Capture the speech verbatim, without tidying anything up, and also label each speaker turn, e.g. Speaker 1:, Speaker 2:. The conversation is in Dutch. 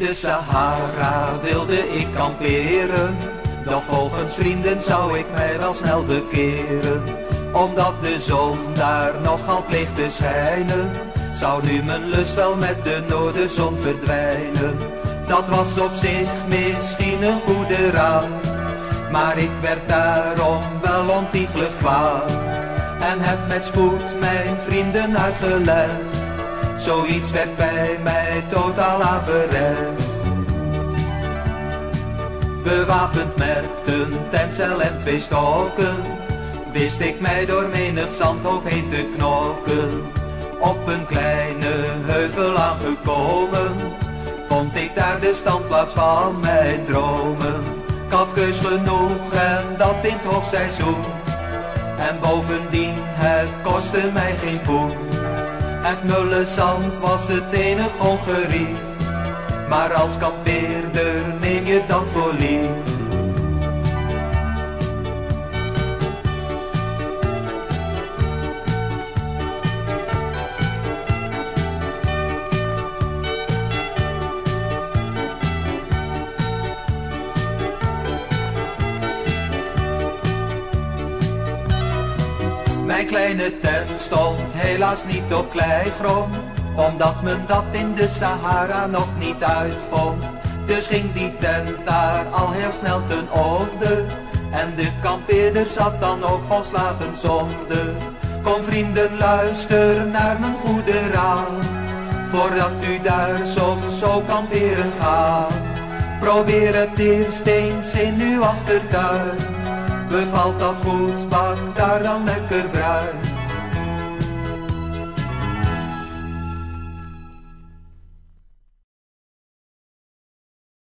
Speaker 1: de Sahara wilde ik kamperen, doch volgens vrienden zou ik mij wel snel bekeren. Omdat de zon daar nogal pleegt te schijnen, zou nu mijn lust wel met de noordenzon verdwijnen. Dat was op zich misschien een goede raad, maar ik werd daarom wel ontiegelijk kwaad. En heb met spoed mijn vrienden uitgelegd, zoiets werd bij mij totaal averechts. Bewapend met een tencel en twee stokken, wist ik mij door menig zandhoop heen te knokken. Op een kleine heuvel aangekomen, vond ik daar de standplaats van mijn dromen. Ik had keus genoeg en dat in het hoogseizoen, en bovendien het kostte mij geen poen. Het mulle zand was het enig ongerief, maar als kampeerder neem je dat voor lief. Mijn kleine tent stond helaas niet op kleigrond, omdat men dat in de Sahara nog niet uitvond. Dus ging die tent daar al heel snel ten onder, en de kampeerder zat dan ook volslagen zonde. Kom vrienden, luister naar mijn goede raad, voordat u daar soms zo kamperen gaat. Probeer het eerst eens in uw achtertuin, bevalt dat goed, bak daar dan lekker bruin.